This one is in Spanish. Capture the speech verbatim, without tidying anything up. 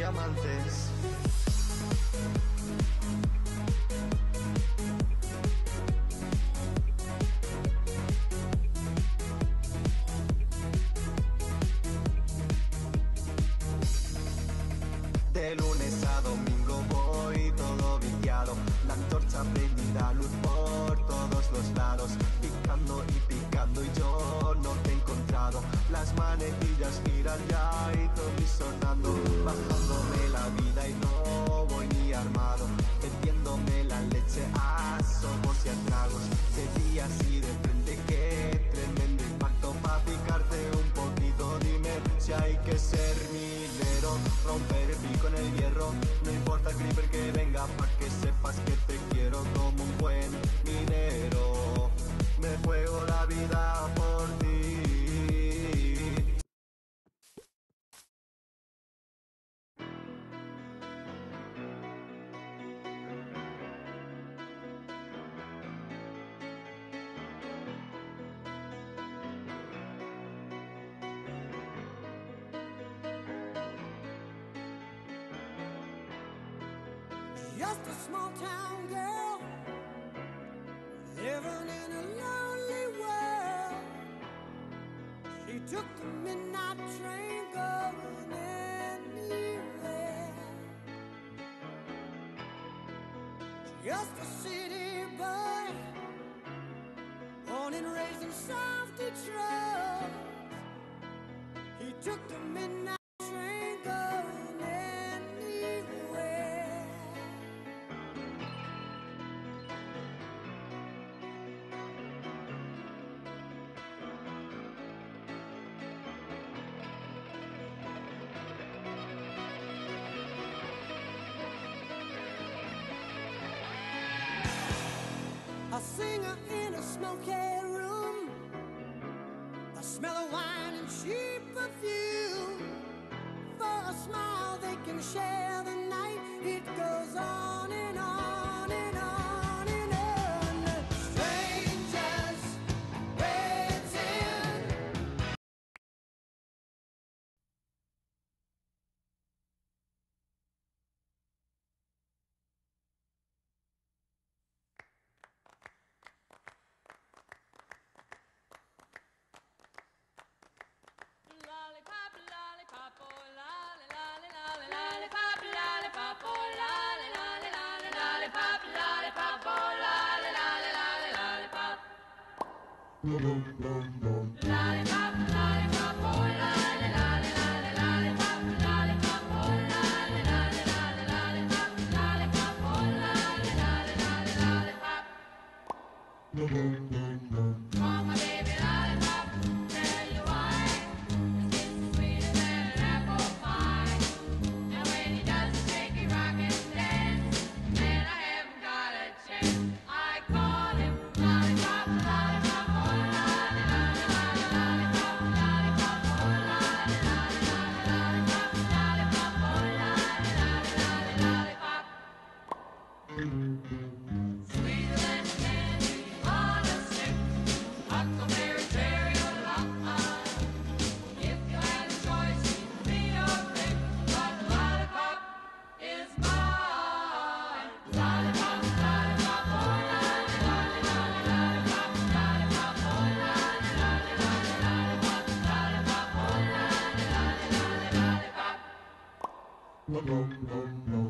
diamantes. De lunes a domingo voy todo viciado, la antorcha prendida, luz por todos los lados, picando y picando y yo no te he encontrado. Las manecillas giran ya y todo sonando, bajándome la vida y no voy ni armado, metiéndome la leche a sorbos y a tragos, de día así de frente, qué tremendo impacto pa' picarte un poquito. Dime si hay que ser minero, romper el pico en el hierro, no importa el creeper que venga, pa' que sepas que te quiero como un buen minero. Me juego la vida por ti. Just a small town girl living in a lonely world. She took the midnight train going anywhere. Just a city boy, born and raised in South Detroit. He took the midnight train going anywhere. A singer in a smoky room, the smell of wine and cheap perfume. For a smile they can share the night. It goes on and on and on and on. Strangers waiting. Lollipop, lollipop, oh, lolly, lolly, lolly, lollipop, lollipop, oh, lolly, lolly, lolly, lollipop, lollipop, oh, lolly, lolly, lolly, lollipop. Lollipop, lollipop, oh, lolly, lolly, lolly, lollipop, lollipop, oh, lolly, lolly, lolly, lollipop, lollipop, oh, lolly, lolly, lolly, lollipop. Oh, my baby lollipop, tell you why. Sweeter than an apple pie. And when he does the shaky rock and dance, man, I haven't got a chance. I call him lollipop, lollipop, oh, lolly, lolly, lolly, lollipop, lollipop, oh, lolly, lolly, lolly, lollipop, lollipop, oh, lolly, lolly, lolly, lollipop. Sweeter than candy on a stick, huckleberry, cherry, or lime. If you had a choice, you'd be your pick, but lollipop is mine. Lollipop, lollipop, oh, lolly, lolly, lolly, lollipop, lollipop, oh, lolly, lolly, lolly, lollipop, lollipop, oh, lolly, lolly, lolly, lollipop.